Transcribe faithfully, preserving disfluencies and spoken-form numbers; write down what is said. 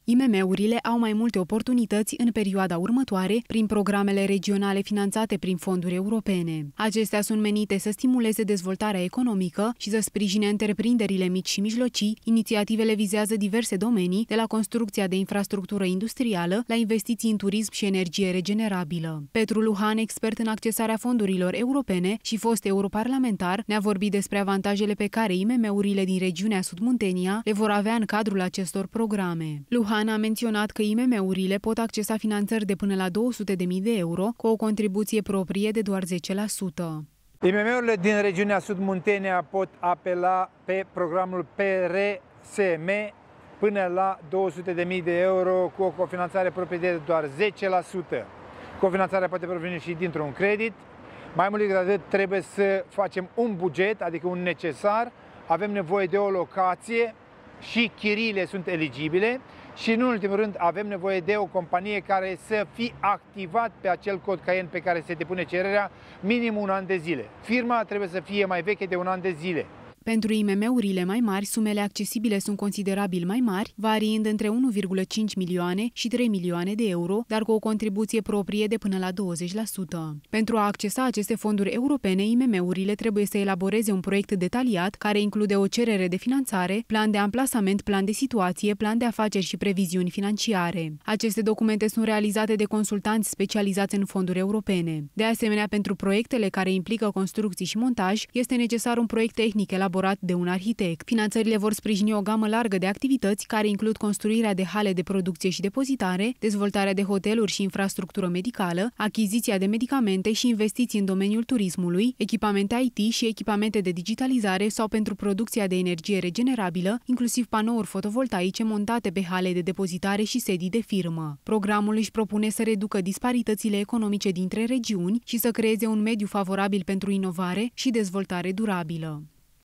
I M M-urile au mai multe oportunități în perioada următoare prin programele regionale finanțate prin fonduri europene. Acestea sunt menite să stimuleze dezvoltarea economică și să sprijine întreprinderile mici și mijlocii. Inițiativele vizează diverse domenii, de la construcția de infrastructură industrială la investiții în turism și energie regenerabilă. Petru Luhan, expert în accesarea fondurilor europene și fost europarlamentar, ne-a vorbit despre avantajele pe care I M M-urile din regiunea Sud-Muntenia le vor avea în cadrul acestor programe. Luhan a menționat că I M M-urile pot accesa finanțări de până la două sute de mii de euro cu o contribuție proprie de doar zece la sută. I M M-urile din regiunea Sud-Muntenia pot apela pe programul P R S M până la două sute de mii de euro cu o cofinanțare proprie de doar zece la sută. Cofinanțarea poate proveni și dintr-un credit. Mai mult decât atât, trebuie să facem un buget, adică un necesar. Avem nevoie de o locație și chiriile sunt eligibile și, în ultimul rând, avem nevoie de o companie care să fie activat pe acel cod Cayenne pe care se depune cererea minim un an de zile. Firma trebuie să fie mai veche de un an de zile. Pentru I M M-urile mai mari, sumele accesibile sunt considerabil mai mari, variind între unu virgulă cinci milioane și trei milioane de euro, dar cu o contribuție proprie de până la douăzeci la sută. Pentru a accesa aceste fonduri europene, I M M-urile trebuie să elaboreze un proiect detaliat care include o cerere de finanțare, plan de amplasament, plan de situație, plan de afaceri și previziuni financiare. Aceste documente sunt realizate de consultanți specializați în fonduri europene. De asemenea, pentru proiectele care implică construcții și montaj, este necesar un proiect tehnic elaborat de un arhitect. Finanțările vor sprijini o gamă largă de activități care includ construirea de hale de producție și depozitare, dezvoltarea de hoteluri și infrastructură medicală, achiziția de medicamente și investiții în domeniul turismului, echipamente I T și echipamente de digitalizare sau pentru producția de energie regenerabilă, inclusiv panouri fotovoltaice montate pe hale de depozitare și sedii de firmă. Programul își propune să reducă disparitățile economice dintre regiuni și să creeze un mediu favorabil pentru inovare și dezvoltare durabilă.